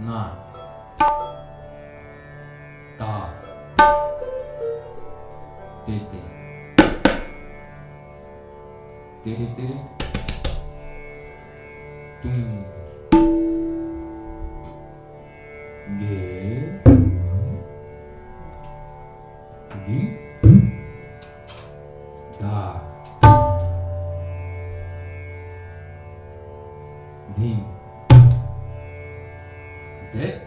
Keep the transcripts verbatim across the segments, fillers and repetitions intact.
на, та, ты-ты, тыри-тыри, тум, ге, ги, да, дин, де,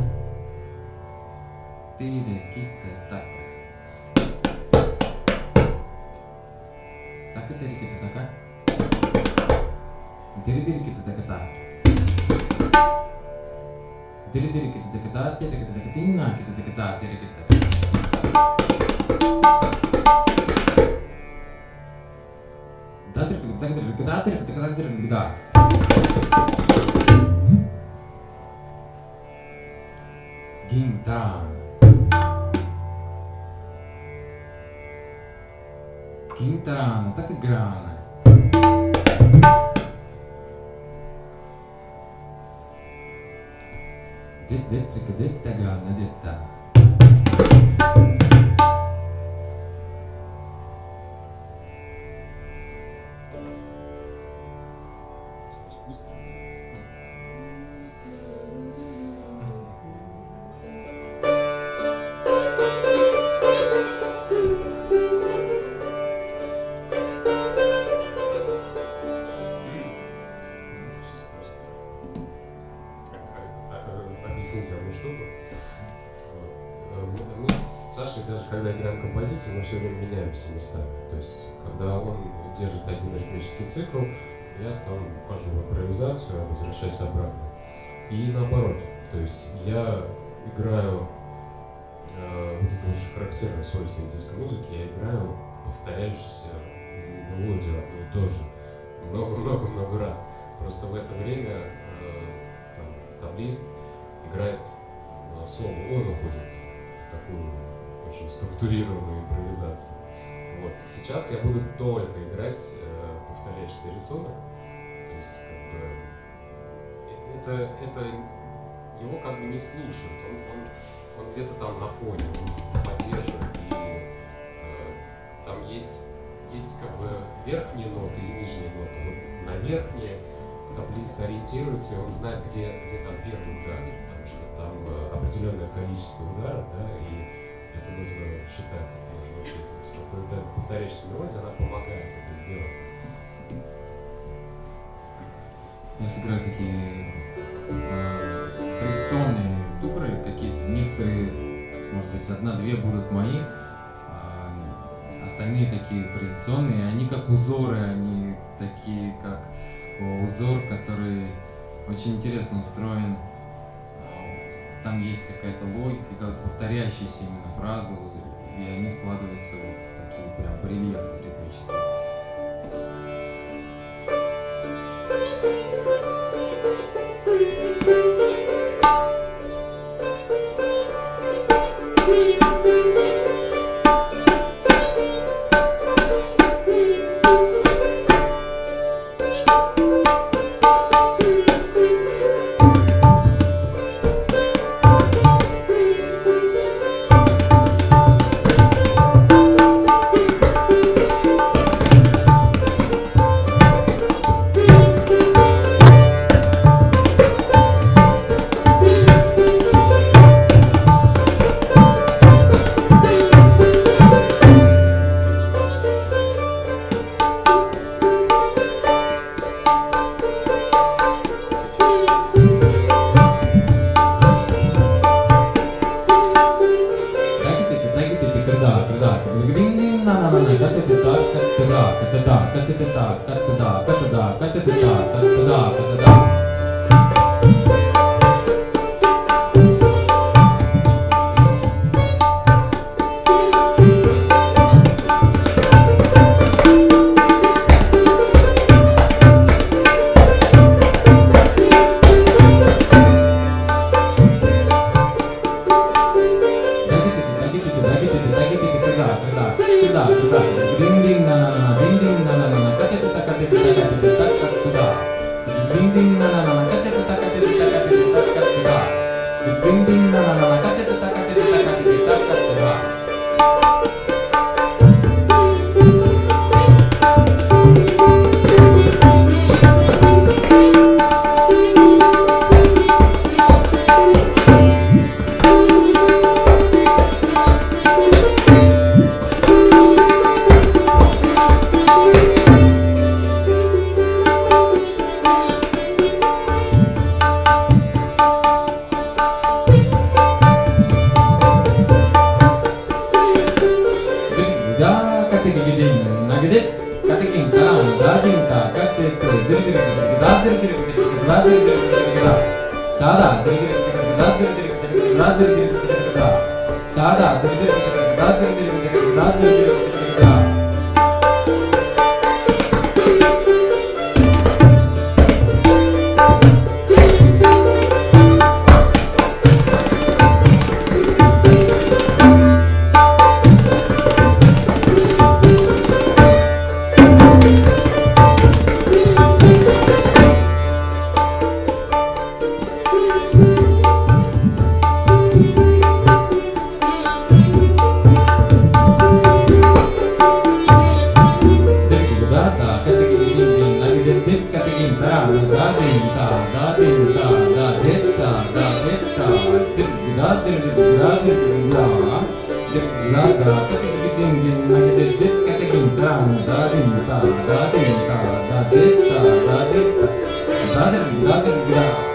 тире, кита, така. Така, тире, кита, така. Тире, тире, кита, така, та. Тире, тире, кита, така, та, тире, кита, така, тина, кита, така, та, тире, кита, така. Да, тире, кита, така, тире, кита, тире, кита, така, тире, кита. Гинтан. Гинтан, так играна. Дет-дет-трика, дет-тагана, дет-та. Объяснить одну штуку. Мы с Сашей, даже когда играем композиции, мы все время меняемся местами. То есть, когда он держит один ритмический цикл, я там ухожу в импровизацию, а возвращаюсь обратно. И наоборот. То есть, я играю, э, вот это очень характерное свойство индийской музыки, я играю повторяющуюся мелодию одну и ту же много-много-много раз. Просто в это время э, там, таблист играет соло, он уходит в такую очень структурированную импровизацию. Вот. Сейчас я буду только играть э, повторяющийся рисунок. То есть, как бы, это, это его как бы не слушают, он, он, он где-то там на фоне, он поддерживает, и э, там есть, есть как бы верхние ноты и нижние ноты. Вот на верхние таблист ориентируется, и он знает, где, где там первый удар. Что там э, определенное количество ударов, да, и это нужно считать, это нужно учитывать. Вот эта повторяющаяся мелодия, она помогает это сделать. Я сыграю такие э, традиционные туры какие-то, некоторые, может быть, одна-две будут мои, а остальные такие традиционные, они как узоры, они такие как о, узор, который очень интересно устроен. Там есть какая-то логика, какая-то повторяющаяся именно фраза, и они складываются вот в такие прям рельефы ритмические. Ding ding Da